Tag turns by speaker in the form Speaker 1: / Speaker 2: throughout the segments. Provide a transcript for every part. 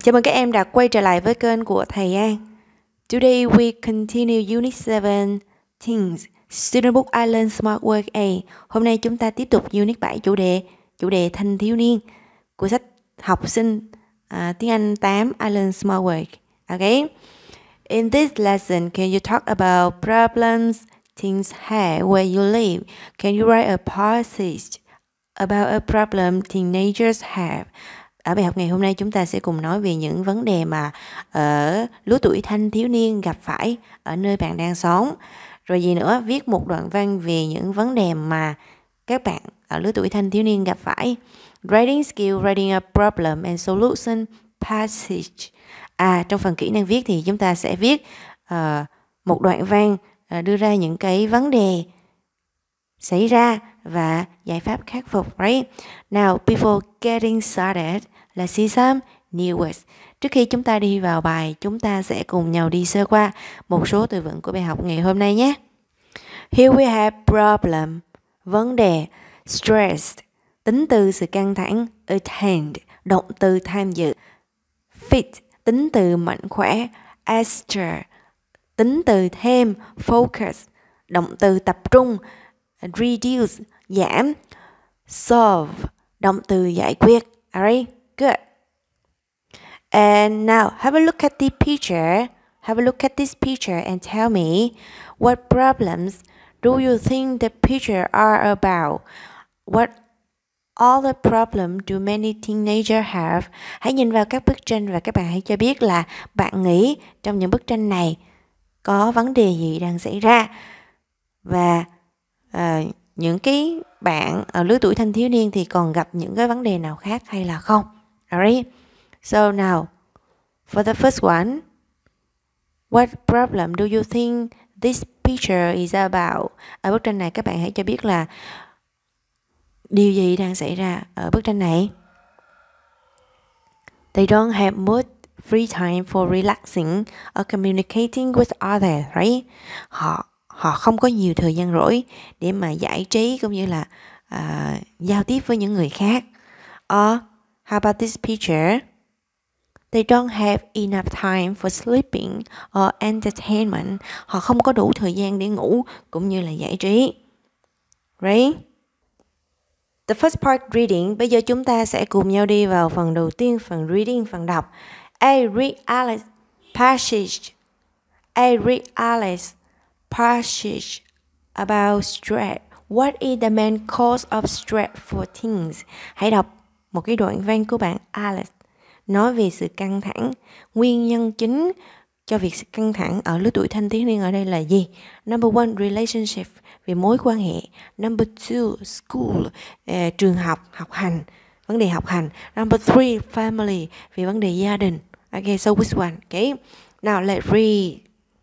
Speaker 1: Chào mừng các em đã quay trở lại với kênh của thầy An. Today we continue Unit 7 Things Student Book Island Smart Work A. Hôm nay chúng ta tiếp tục Unit 7 chủ đề thanh thiếu niên của sách học sinh tiếng Anh 8 Island Smart Work. Okay. In this lesson, can you talk about problems teens have where you live? Can you write a passage about a problem teenagers have? Ở bài học ngày hôm nay chúng ta sẽ cùng nói về những vấn đề mà ở lứa tuổi thanh thiếu niên gặp phải ở nơi bạn đang sống. Rồi gì nữa, viết một đoạn văn về những vấn đề mà các bạn ở lứa tuổi thanh thiếu niên gặp phải. Writing skill, writing a problem and solution passage. Trong phần kỹ năng viết thì chúng ta sẽ viết một đoạn văn đưa ra những cái vấn đề xảy ra và giải pháp khắc phục, right? Now, before getting started, let's see some new words. Trước khi chúng ta đi vào bài, chúng ta sẽ cùng nhau đi sơ qua một số từ vựng của bài học ngày hôm nay nhé. Here we have problem, vấn đề. Stressed, tính từ sự căng thẳng. Attend, động từ tham dự. Fit, tính từ mạnh khỏe. Extra, tính từ thêm. Focus, động từ tập trung. Reduce, giảm. Solve, động từ giải quyết. Alright, good. And now, have a look at the picture. Have a look at this picture and tell me what problems do you think the picture are about? What other problem do many teenagers have? Hãy nhìn vào các bức tranh và các bạn hãy cho biết là bạn nghĩ trong những bức tranh này có vấn đề gì đang xảy ra. Và những cái bạn ở lứa tuổi thanh thiếu niên thì còn gặp những cái vấn đề nào khác hay là không? Alright. So now, for the first one, what problem do you think this picture is about? Ở bức tranh này các bạn hãy cho biết là điều gì đang xảy ra ở bức tranh này. They don't have much free time for relaxing or communicating with others, right? Họ không có nhiều thời gian rỗi để mà giải trí cũng như là giao tiếp với những người khác. Or how about this picture? They don't have enough time for sleeping or entertainment. Họ không có đủ thời gian để ngủ cũng như là giải trí. Right? The first part reading. Bây giờ chúng ta sẽ cùng nhau đi vào phần đầu tiên, phần reading, phần đọc. A. Read Alice passage. A. Read Alice passage about stress. What is the main cause of stress for teens? Hãy đọc một cái đoạn văn của bạn Alice nói về sự căng thẳng. Nguyên nhân chính cho việc căng thẳng ở lứa tuổi thanh thiếu niên ở đây là gì? Number one, relationship, về mối quan hệ. Number two, school, trường học, học hành, vấn đề học hành. Number three, family, về vấn đề gia đình. Okay, so which one? Okay, now let's read.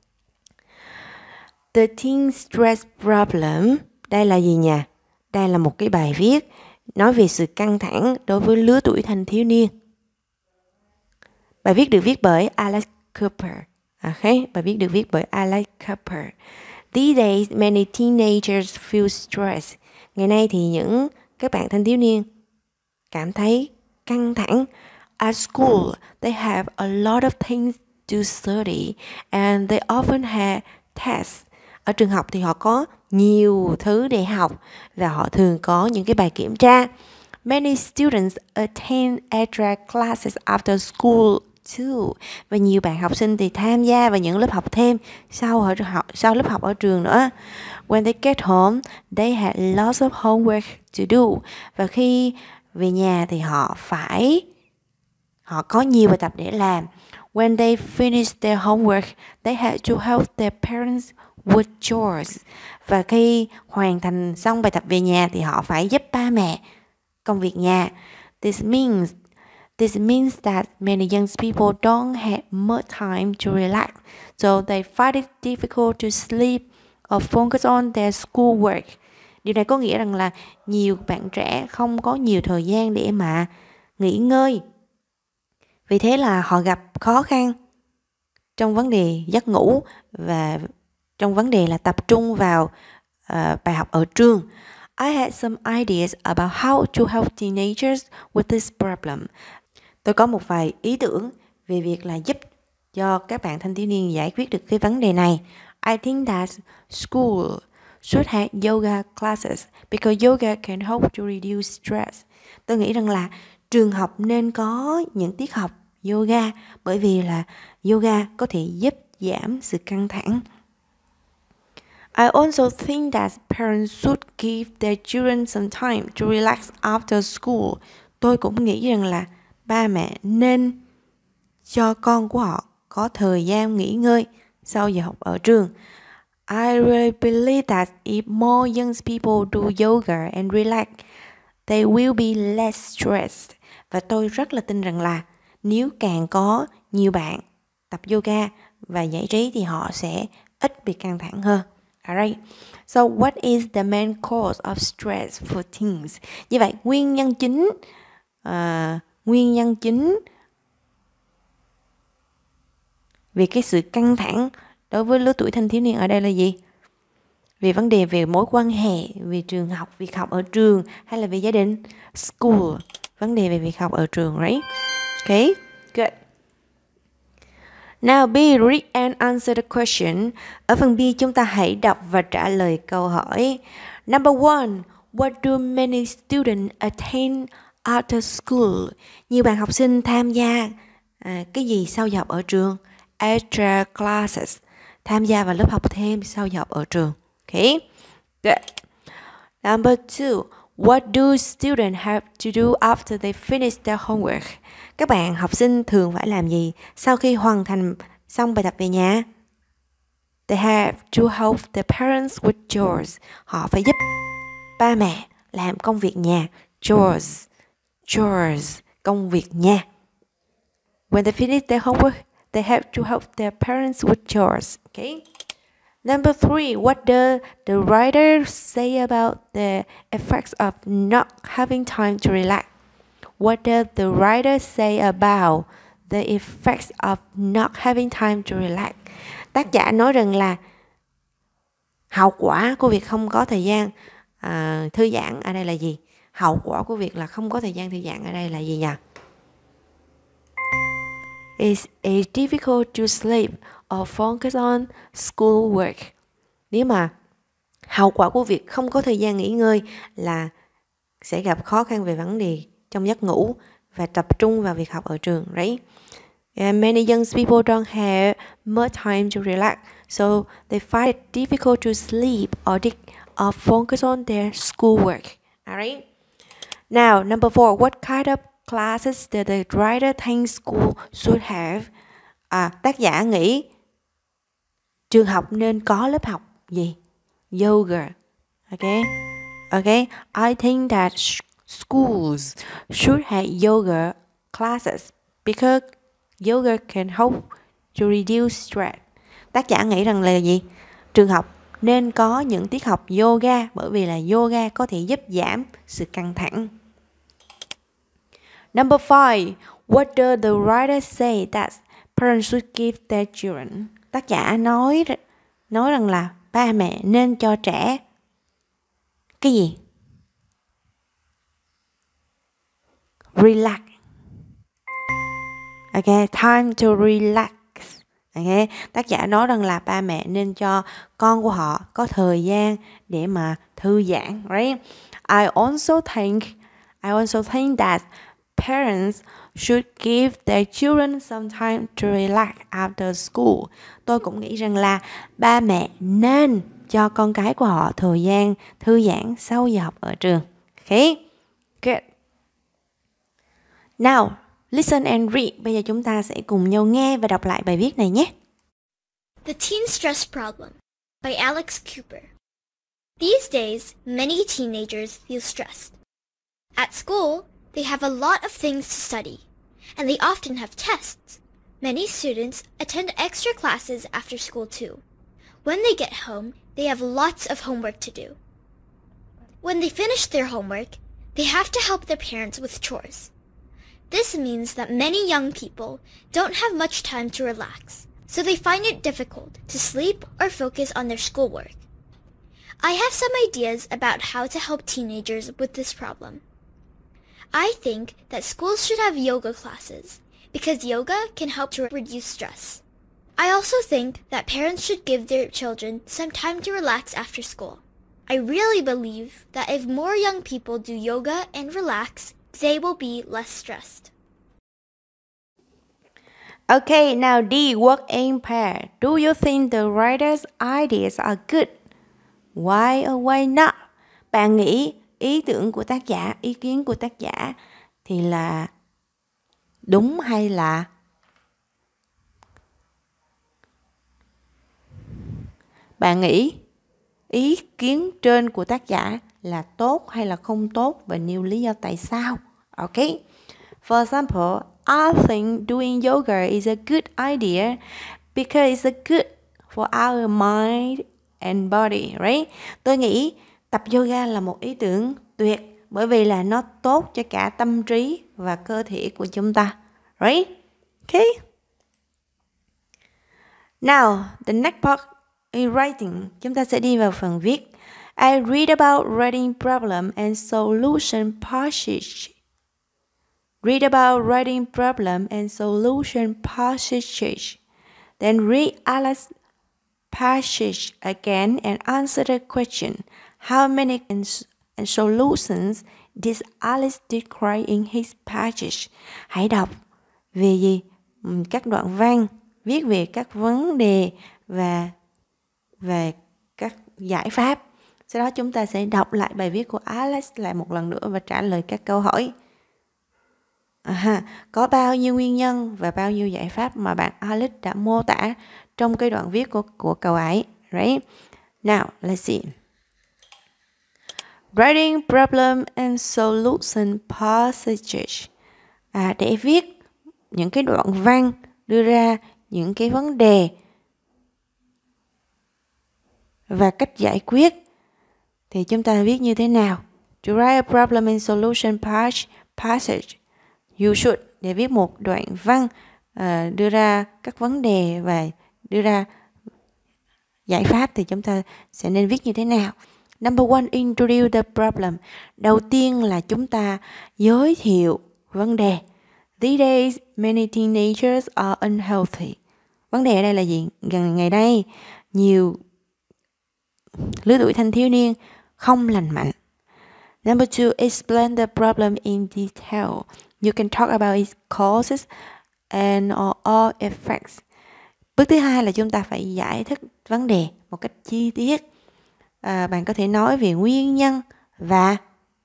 Speaker 1: The teen stress problem. Đây là gì nhỉ? Đây là một cái bài viết nói về sự căng thẳng đối với lứa tuổi thanh thiếu niên. Bài viết được viết bởi Alex Cooper. Okay, bài viết được viết bởi Alex Cooper. These days, many teenagers feel stressed. Ngày nay thì các bạn thanh thiếu niên cảm thấy căng thẳng. At school, they have a lot of things to study and they often have tests. Ở trường học thì họ có nhiều thứ để học và họ thường có những cái bài kiểm tra. Many students attend extra classes after school too. Và nhiều bạn học sinh thì tham gia vào những lớp học thêm sau lớp học ở trường nữa. When they get home, they had lots of homework to do. Và khi về nhà thì họ có nhiều bài tập để làm. When they finished their homework, they had to help their parents with chores. Và khi hoàn thành xong bài tập về nhà thì họ phải giúp ba mẹ công việc nhà. This means that many young people don't have much time to relax, so they find it difficult to sleep or focus on their schoolwork. Điều này có nghĩa rằng là nhiều bạn trẻ không có nhiều thời gian để mà nghỉ ngơi. Vì thế là họ gặp khó khăn trong vấn đề giấc ngủ và trong vấn đề là tập trung vào bài học ở trường. I had some ideas about how to help teenagers with this problem. Tôi có một vài ý tưởng về việc là giúp cho các bạn thanh thiếu niên giải quyết được cái vấn đề này. I think that school should have yoga classes because yoga can help to reduce stress. Tôi nghĩ rằng là trường học nên có những tiết học yoga bởi vì là yoga có thể giúp giảm sự căng thẳng. I also think that parents should give their children some time to relax after school. Tôi cũng nghĩ rằng là ba mẹ nên cho con của họ có thời gian nghỉ ngơi sau giờ học ở trường. I really believe that if more young people do yoga and relax, they will be less stressed. Và tôi rất là tin rằng là nếu càng có nhiều bạn tập yoga và giải trí thì họ sẽ ít bị căng thẳng hơn. Alright. So what is the main cause of stress for teens? Như vậy nguyên nhân chính vì cái sự căng thẳng đối với lứa tuổi thanh thiếu niên ở đây là gì? Vì vấn đề về mối quan hệ, về trường học, việc học ở trường hay là về gia đình? School. Vấn đề về việc học ở trường, right? Okay, good. Now B, read and answer the question. Ở phần B chúng ta hãy đọc và trả lời câu hỏi. Number 1. What do many students attend after school? Nhiều bạn học sinh tham gia cái gì sau giờ học ở trường? Extra classes. Tham gia vào lớp học thêm sau giờ học ở trường. Okay, good. Number 2. What do students have to do after they finish their homework? Các bạn học sinh thường phải làm gì sau khi hoàn thành xong bài tập về nhà? They have to help their parents with chores. Họ phải giúp ba mẹ làm công việc nhà. Chores, công việc nhà. When they finish their homework, they have to help their parents with chores. Okay. Number 3, what does the writer say about the effects of not having time to relax? What does the writer say about the effects of not having time to relax? Tác giả nói rằng là hậu quả của việc không có thời gian thư giãn ở đây là gì? Hậu quả của việc là không có thời gian thư giãn ở đây là gì nhỉ? It's difficult to sleep or focus on school work. Nếu mà hậu quả của việc không có thời gian nghỉ ngơi là sẽ gặp khó khăn về vấn đề trong giấc ngủ và tập trung vào việc học ở trường, right? Many young people don't have much time to relax, so they find it difficult to sleep or focus on their schoolwork. Alright. Now, number 4, what kind of classes that the writer thinks school should have? Tác giả nghĩ trường học nên có lớp học gì? Yoga. Okay. I think that schools should have yoga classes because yoga can help to reduce stress. Tác giả nghĩ rằng là gì? Trường học nên có những tiết học yoga bởi vì là yoga có thể giúp giảm sự căng thẳng. Number 5. What does the writer say that parents should give their children? Tác giả nói rằng là ba mẹ nên cho trẻ cái gì? Relax. Okay, time to relax. Okay, tác giả nói rằng là ba mẹ nên cho con của họ có thời gian để mà thư giãn, right? I also think that parents should give their children some time to relax after school. Tôi cũng nghĩ rằng là ba mẹ nên cho con cái của họ thời gian thư giãn sau giờ học ở trường. Okay, good. Now, listen and read. Bây giờ chúng ta sẽ cùng nhau nghe và đọc lại bài viết này nhé.
Speaker 2: The Teen Stress Problem by Alex Cooper. These days, many teenagers feel stressed. At school, they have a lot of things to study, and they often have tests. Many students attend extra classes after school too. When they get home, they have lots of homework to do. When they finish their homework, they have to help their parents with chores. This means that many young people don't have much time to relax, so they find it difficult to sleep or focus on their schoolwork. I have some ideas about how to help teenagers with this problem. I think that schools should have yoga classes because yoga can help to reduce stress. I also think that parents should give their children some time to relax after school. I really believe that if more young people do yoga and relax, they will be less stressed.
Speaker 1: Okay, now D, work in pair. Do you think the writer's ideas are good? Why or why not? Bạn nghĩ ý tưởng của tác giả, ý kiến của tác giả thì là đúng hay là bạn nghĩ ý kiến trên của tác giả là tốt hay là không tốt và nêu lý do tại sao? Okay. For example, I think doing yoga is a good idea because it's good for our mind and body, right? Tôi nghĩ tập yoga là một ý tưởng tuyệt bởi vì là nó tốt cho cả tâm trí và cơ thể của chúng ta, right? Okay. Now, the next part is writing. Chúng ta sẽ đi vào phần viết. I read about writing problem and solution passage. Read about writing problem and solution passages. Then read Alex's passage again and answer the question. How many and solutions did Alex describe in his passage? Hãy đọc về gì? Các đoạn văn, viết về các vấn đề và về các giải pháp. Sau đó chúng ta sẽ đọc lại bài viết của Alex lại một lần nữa và trả lời các câu hỏi. Có bao nhiêu nguyên nhân và bao nhiêu giải pháp mà bạn Alex đã mô tả trong cái đoạn viết của cậu ấy, right? Now, let's see. Writing problem and solution passages. Để viết những cái đoạn văn đưa ra những cái vấn đề và cách giải quyết thì chúng ta viết như thế nào? To write a problem and solution passage, you should, để viết một đoạn văn đưa ra các vấn đề và đưa ra giải pháp thì chúng ta sẽ nên viết như thế nào? Number one, introduce the problem. Đầu tiên là chúng ta giới thiệu vấn đề. These days, many teenagers are unhealthy. Vấn đề ở đây là gì? Gần ngày nay, nhiều lứa tuổi thanh thiếu niên không lành mạnh. Number two, explain the problem in detail. You can talk about its causes and all effects. Bước thứ hai là chúng ta phải giải thích vấn đề một cách chi tiết. Bạn có thể nói về nguyên nhân và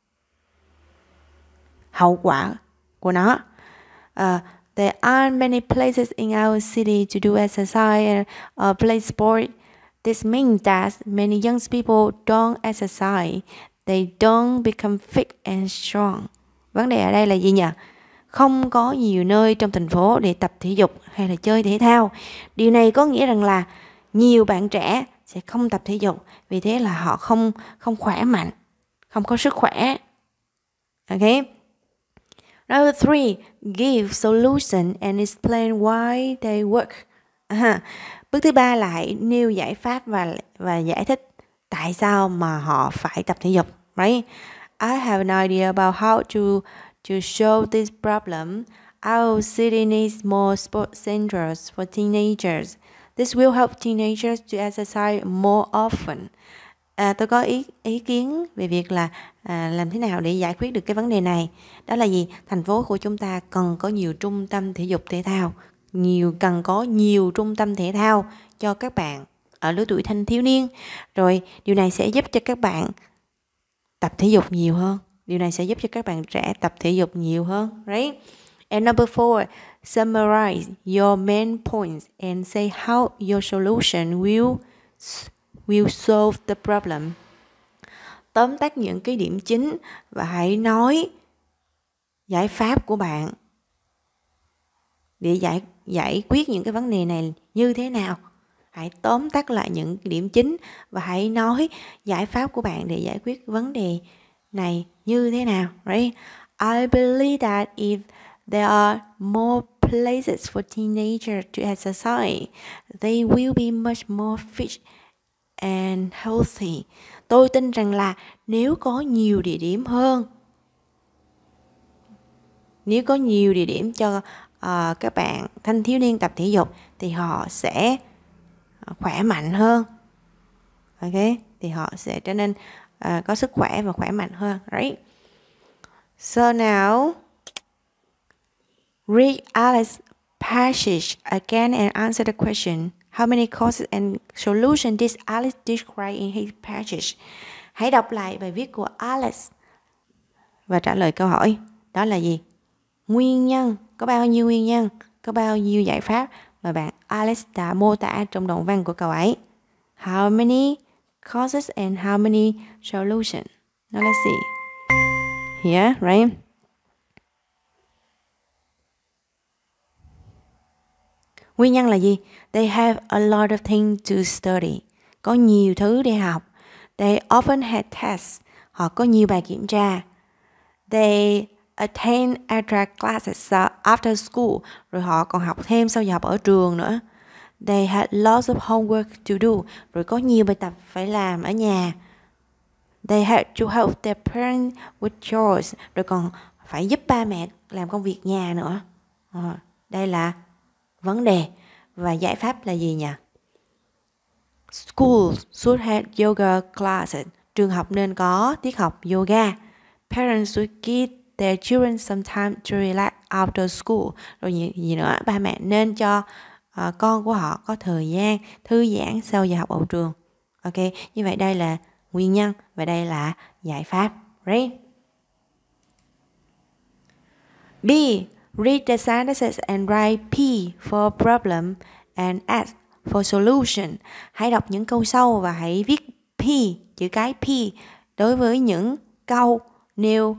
Speaker 1: hậu quả của nó. There aren't many places in our city to do exercise or play sport. This means that many young people don't exercise. They don't become fit and strong. Vấn đề ở đây là gì nhỉ? Không có nhiều nơi trong thành phố để tập thể dục hay là chơi thể thao. Điều này có nghĩa rằng là nhiều bạn trẻ sẽ không tập thể dục, vì thế là họ không khỏe mạnh, không có sức khỏe. Okay. Number three, give solution and explain why they work. Bước thứ ba là hãy nêu giải pháp và giải thích tại sao mà họ phải tập thể dục. Right? I have an idea about how to solve this problem. Our city needs more sports centers for teenagers. This will help teenagers to exercise more often. Tôi có ý kiến về việc là làm thế nào để giải quyết được cái vấn đề này. Đó là gì? Thành phố của chúng ta cần có nhiều trung tâm thể dục thể thao, cần có nhiều trung tâm thể thao cho các bạn ở lứa tuổi thanh thiếu niên. Rồi điều này sẽ giúp cho các bạn tập thể dục nhiều hơn. Điều này sẽ giúp cho các bạn trẻ tập thể dục nhiều hơn, right? And number four, summarize your main points and say how your solution will solve the problem. Tóm tắt những cái điểm chính và hãy nói giải pháp của bạn để giải quyết những cái vấn đề này như thế nào. Hãy tóm tắt lại những điểm chính và hãy nói giải pháp của bạn để giải quyết vấn đề này như thế nào, right? I believe that if there are more places for teenagers to exercise, they will be much more fit and healthy. Tôi tin rằng là nếu có nhiều địa điểm cho các bạn thanh thiếu niên tập thể dục thì họ sẽ khỏe mạnh hơn. Ok, thì họ sẽ trở nên có sức khỏe và khỏe mạnh hơn, right? So now read Alice's passage again and answer the question. How many causes and solutions did Alice describe in his passage? Hãy đọc lại bài viết của Alice và trả lời câu hỏi. Đó là gì? Nguyên nhân. Có bao nhiêu nguyên nhân? Có bao nhiêu giải pháp mà bạn Alice đã mô tả trong đoạn văn của cậu ấy? How many causes and how many solutions? Now let's see. Here, right? Nguyên nhân là gì? They have a lot of things to study. Có nhiều thứ để học. They often had tests. Họ có nhiều bài kiểm tra. They attend extra classes after school. Rồi họ còn học thêm sau giờ học ở trường nữa. They had lots of homework to do. Rồi có nhiều bài tập phải làm ở nhà. They had to help their parents with chores. Rồi còn phải giúp ba mẹ làm công việc nhà nữa. Đây là vấn đề. Và giải pháp là gì nhỉ? Schools should have yoga classes. Trường học nên có tiết học yoga. Parents should give their children some time to relax after school. Rồi gì nữa? Ba mẹ nên cho con của họ có thời gian thư giãn sau giờ học ở trường. Ok, như vậy đây là nguyên nhân và đây là giải pháp. Right? B. Read the sentences and write P for problem and S for solution. Hãy đọc những câu sau và hãy viết P, chữ cái P đối với những câu nêu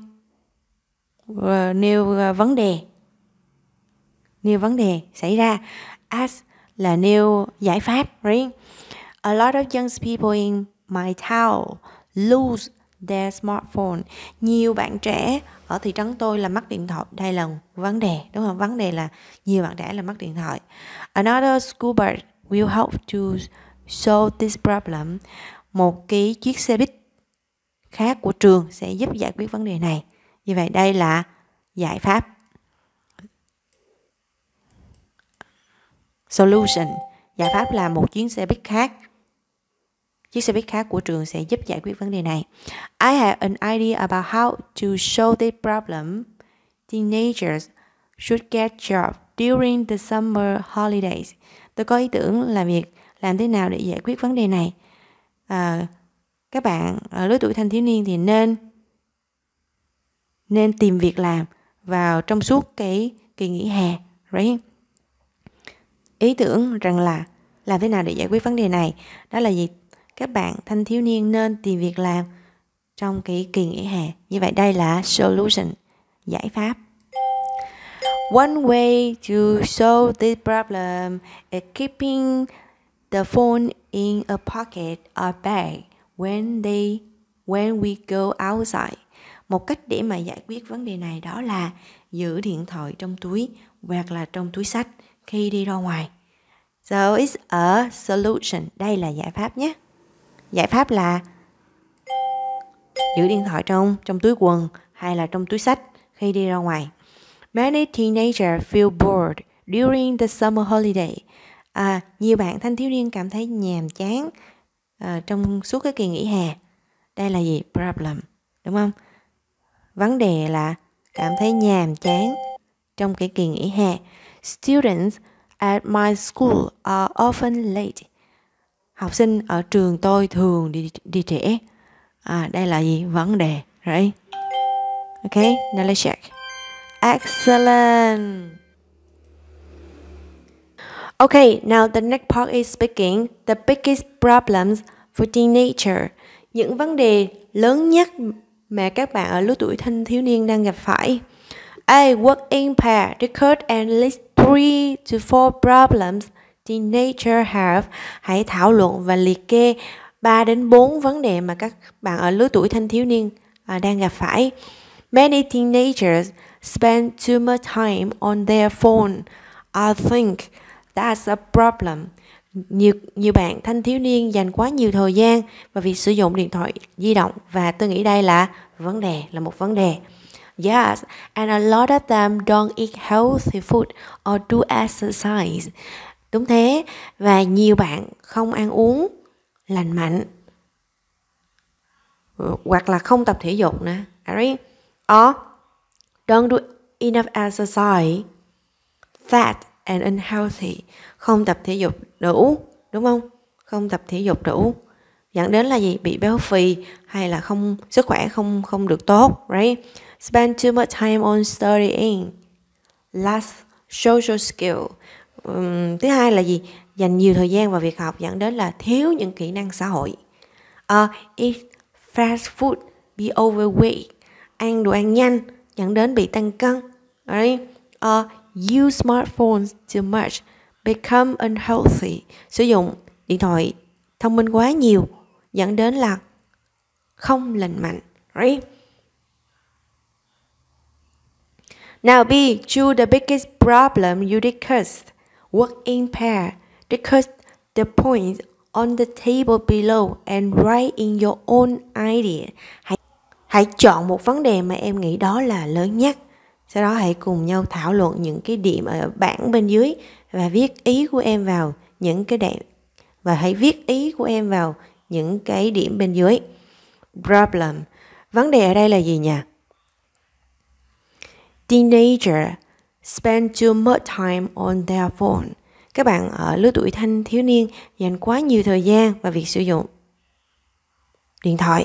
Speaker 1: vấn đề. Nêu vấn đề xảy ra. S là nêu giải pháp. Right? A lot of young people in my town lose their smartphone. Nhiều bạn trẻ ở thị trấn tôi là mất điện thoại. Đây là vấn đề, đúng không? Vấn đề là nhiều bạn trẻ là mất điện thoại. Another school bus will help to solve this problem. Một cái chiếc xe buýt khác của trường sẽ giúp giải quyết vấn đề này. Như vậy đây là giải pháp. Solution. Giải pháp là một chuyến xe buýt khác. Chiếc xe buýt khác của trường sẽ giúp giải quyết vấn đề này. I have an idea about how to solve this problem. Teenagers should get jobs during the summer holidays. Tôi có ý tưởng là việc làm thế nào để giải quyết vấn đề này. Các bạn ở lứa tuổi thanh thiếu niên thì nên tìm việc làm vào trong suốt cái kỳ nghỉ hè. Right? Ý tưởng rằng là làm thế nào để giải quyết vấn đề này. Đó là gì? Các bạn thanh thiếu niên nên tìm việc làm trong cái kỳ nghỉ hè. Như vậy đây là solution, giải pháp. One way to solve this problem is keeping the phone in a pocket or bag when we go outside. Một cách để mà giải quyết vấn đề này đó là giữ điện thoại trong túi hoặc là trong túi xách khi đi ra ngoài. So it's a solution. Đây là giải pháp nhé. Giải pháp là giữ điện thoại trong túi quần hay là trong túi xách khi đi ra ngoài. Many teenagers feel bored during the summer holiday. Nhiều bạn thanh thiếu niên cảm thấy nhàm chán trong suốt cái kỳ nghỉ hè. Đây là gì? Problem, đúng không? Vấn đề là cảm thấy nhàm chán trong cái kỳ nghỉ hè. Students at my school are often late. Học sinh ở trường tôi thường đi trễ. Đây là gì? Vấn đề. Right? Ok, now let's check. Excellent. Okay, now the next part is speaking the biggest problems for teenager. Những vấn đề lớn nhất mà các bạn ở lứa tuổi thanh thiếu niên đang gặp phải. A. Work in pair. Record and list 3 to 4 problems teenagers have. Hãy thảo luận và liệt kê 3 đến 4 vấn đề mà các bạn ở lứa tuổi thanh thiếu niên đang gặp phải. Many teenagers spend too much time on their phone. I think that's a problem. Nhiều bạn thanh thiếu niên dành quá nhiều thời gian vào việc sử dụng điện thoại di động và tôi nghĩ đây là vấn đề, là một vấn đề. Yes, and a lot of them don't eat healthy food or do exercise. Đúng thế, và nhiều bạn không ăn uống lành mạnh hoặc là không tập thể dục nè. Alright? Or don't do enough exercise, fat and unhealthy. Không tập thể dục đủ, đúng không? Không tập thể dục đủ dẫn đến là gì? Bị béo phì hay là không sức khỏe không được tốt, right? Spend too much time on studying, less social skill. Thứ hai là gì? Dành nhiều thời gian vào việc học dẫn đến là thiếu những kỹ năng xã hội. Eat fast food, be overweight. Ăn đồ ăn nhanh dẫn đến bị tăng cân, right? Use smartphones too much, become unhealthy. Sử dụng điện thoại thông minh quá nhiều dẫn đến là không lành mạnh, right? Now B, choose the biggest problem you discussed. Work in pair. Discuss the points on the table below and write in your own idea. Hãy chọn một vấn đề mà em nghĩ đó là lớn nhất. Sau đó hãy cùng nhau thảo luận những cái điểm ở bảng bên dưới và viết ý của em vào những cái điểm và hãy viết ý của em vào những cái điểm bên dưới. Problem. Vấn đề ở đây là gì nhỉ? Teenager spend too much time on their phone. Các bạn ở lứa tuổi thanh thiếu niên dành quá nhiều thời gian vào việc sử dụng điện thoại.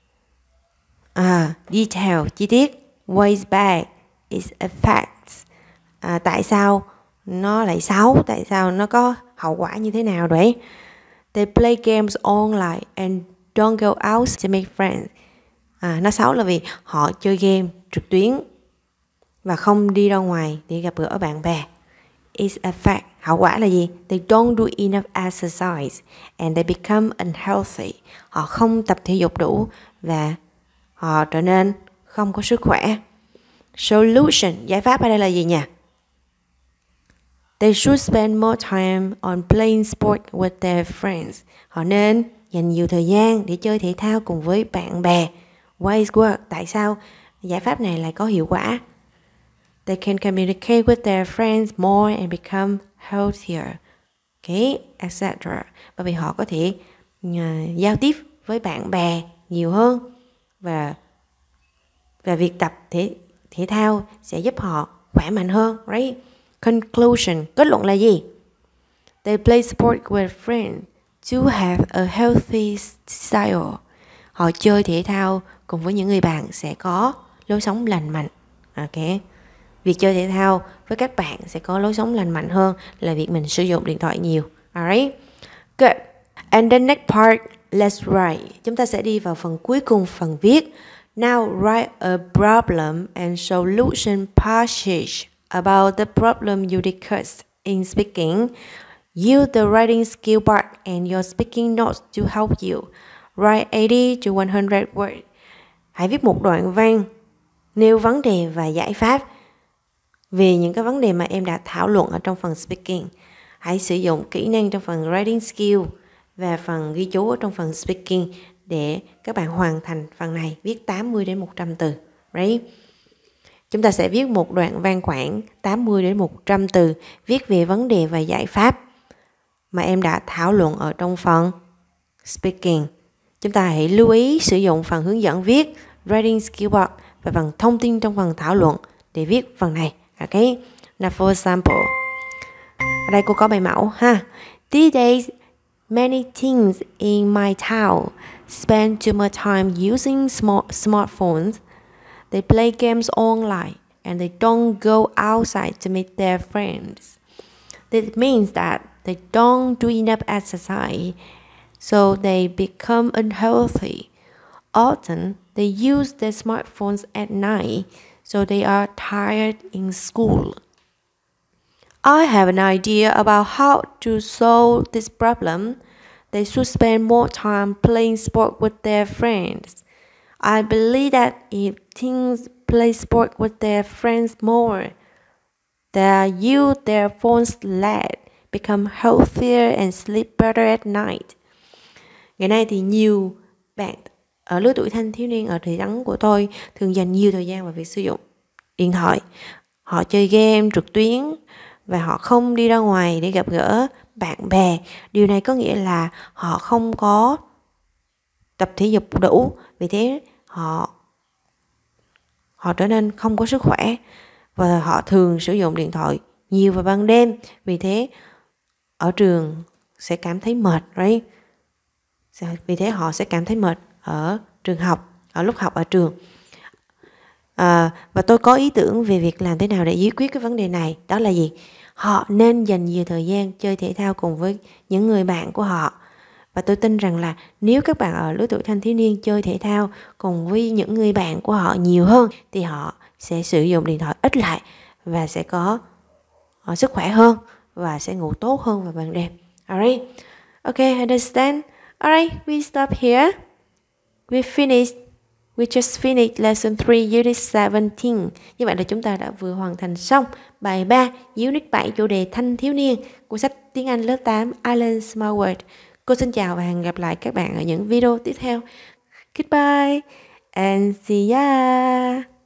Speaker 1: Detail, chi tiết. Ways back is effects. Tại sao nó lại xấu? Tại sao nó có hậu quả như thế nào đấy? They play games online and don't go out to make friends. Nó xấu là vì họ chơi game trực tuyến và không đi ra ngoài để gặp gỡ bạn bè. It's a fact. Hậu quả là gì? They don't do enough exercise and they become unhealthy. Họ không tập thể dục đủ và họ trở nên không có sức khỏe. Solution, giải pháp ở đây là gì nhỉ? They should spend more time on playing sport with their friends. Họ nên dành nhiều thời gian để chơi thể thao cùng với bạn bè. Why is work? Tại sao giải pháp này lại có hiệu quả? They can communicate with their friends more and become healthier. Okay, etc. Bởi vì họ có thể giao tiếp với bạn bè nhiều hơn và việc tập thể thao sẽ giúp họ khỏe mạnh hơn, right? Conclusion, kết luận là gì? They play sport with friends to have a healthy style. Họ chơi thể thao cùng với những người bạn sẽ có lối sống lành mạnh. Okay. Việc chơi thể thao với các bạn sẽ có lối sống lành mạnh hơn là việc mình sử dụng điện thoại nhiều. Alright? Good. And the next part, let's write. Chúng ta sẽ đi vào phần cuối cùng, phần viết. Now write a problem and solution passage about the problem you discussed in speaking. Use the writing skill part and your speaking notes to help you. Write 80 to 100 words. Hãy viết một đoạn văn nêu vấn đề và giải pháp về những cái vấn đề mà em đã thảo luận ở trong phần speaking. Hãy sử dụng kỹ năng trong phần writing skill và phần ghi chú ở trong phần speaking để các bạn hoàn thành phần này, viết 80 đến 100 từ. Right? Chúng ta sẽ viết một đoạn văn khoảng 80 đến 100 từ viết về vấn đề và giải pháp mà em đã thảo luận ở trong phần speaking. Chúng ta hãy lưu ý sử dụng phần hướng dẫn viết, writing skill board và phần thông tin trong phần thảo luận để viết phần này. Okay? Now for example. Ở đây cô có bài mẫu ha. These days, many teens in my town spend too much time using smartphones. They play games online and they don't go outside to meet their friends. This means that they don't do enough exercise, so they become unhealthy. Often, they use their smartphones at night, so they are tired in school. I have an idea about how to solve this problem. They should spend more time playing sport with their friends. I believe that if teens play sport with their friends more, they use their phones less, become healthier and sleep better at night. Ngày nay thì nhiều bạn ở lứa tuổi thanh thiếu niên ở thị trấn của tôi thường dành nhiều thời gian vào việc sử dụng điện thoại. Họ chơi game trực tuyến và họ không đi ra ngoài để gặp gỡ bạn bè. Điều này có nghĩa là họ không có tập thể dục đủ, vì thế họ trở nên không có sức khỏe, và họ thường sử dụng điện thoại nhiều vào ban đêm, vì thế ở trường sẽ cảm thấy mệt, right? Vì thế họ sẽ cảm thấy mệt ở trường học, ở lúc học ở trường. Và tôi có ý tưởng về việc làm thế nào để giải quyết cái vấn đề này. Đó là gì? Họ nên dành nhiều thời gian chơi thể thao cùng với những người bạn của họ. Và tôi tin rằng là nếu các bạn ở lứa tuổi thanh thiếu niên chơi thể thao cùng với những người bạn của họ nhiều hơn, thì họ sẽ sử dụng điện thoại ít lại và sẽ có sức khỏe hơn và sẽ ngủ tốt hơn vào ban đêm. Alright? Okay, understand? Alright, we stop here. We just finished lesson 3, unit 17. Như vậy là chúng ta đã vừa hoàn thành xong bài 3, unit 7, chủ đề thanh thiếu niên của sách tiếng Anh lớp 8 Alan Smart World. Cô xin chào và hẹn gặp lại các bạn ở những video tiếp theo. Goodbye and see ya.